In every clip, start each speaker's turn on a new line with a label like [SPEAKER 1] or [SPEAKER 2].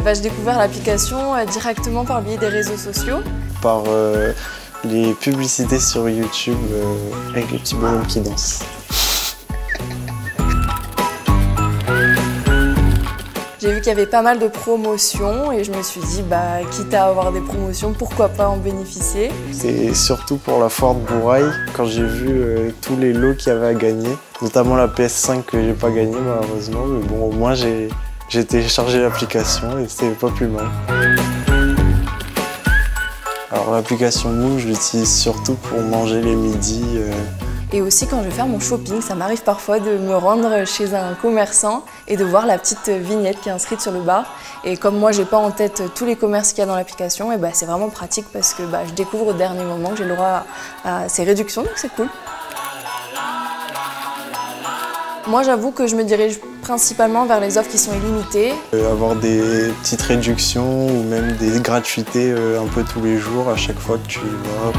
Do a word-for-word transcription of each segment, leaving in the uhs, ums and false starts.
[SPEAKER 1] bah, J'ai découvert l'application euh, directement par le biais des réseaux sociaux.
[SPEAKER 2] Par euh, les publicités sur YouTube euh, avec les petits bonhommes qui dansent.
[SPEAKER 1] J'ai vu qu'il y avait pas mal de promotions et je me suis dit, bah, quitte à avoir des promotions, pourquoi pas en bénéficier.
[SPEAKER 2] C'est surtout pour la foire de Bourail, quand j'ai vu euh, tous les lots qu'il y avait à gagner, notamment la P S cinq que j'ai pas gagnée malheureusement, mais bon, au moins j'ai téléchargé l'application et c'était pas plus mal. Alors l'application Move, je l'utilise surtout pour manger les midis. Euh,
[SPEAKER 1] Et aussi quand je vais faire mon shopping, ça m'arrive parfois de me rendre chez un commerçant et de voir la petite vignette qui est inscrite sur le bas. Et comme moi j'ai pas en tête tous les commerces qu'il y a dans l'application, et bah, c'est vraiment pratique parce que bah, je découvre au dernier moment que j'ai le droit à ces réductions, donc c'est cool. Moi j'avoue que je me dirige principalement vers les offres qui sont illimitées.
[SPEAKER 2] Euh, avoir des petites réductions ou même des gratuités euh, un peu tous les jours à chaque fois que tu y vas.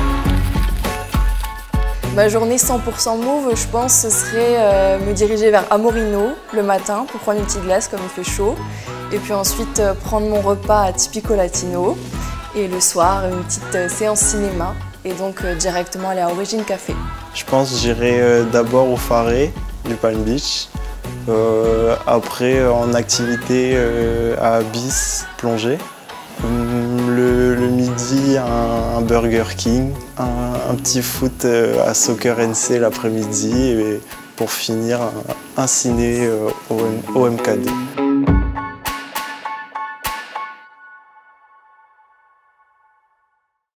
[SPEAKER 1] Ma journée cent pour cent Move, je pense, ce serait euh, me diriger vers Amorino le matin pour prendre une petite glace comme il fait chaud. Et puis ensuite euh, prendre mon repas à Tipico Latino. Et le soir, une petite euh, séance cinéma. Et donc euh, directement aller à Origine Café.
[SPEAKER 2] Je pense que j'irai euh, d'abord au Faré du Palm Beach. Euh, après euh, en activité euh, à Abyss, plongée. Le, le midi, un, un Burger King, un, un petit foot à Soccer N C l'après-midi et pour finir, un, un ciné au, au M K D.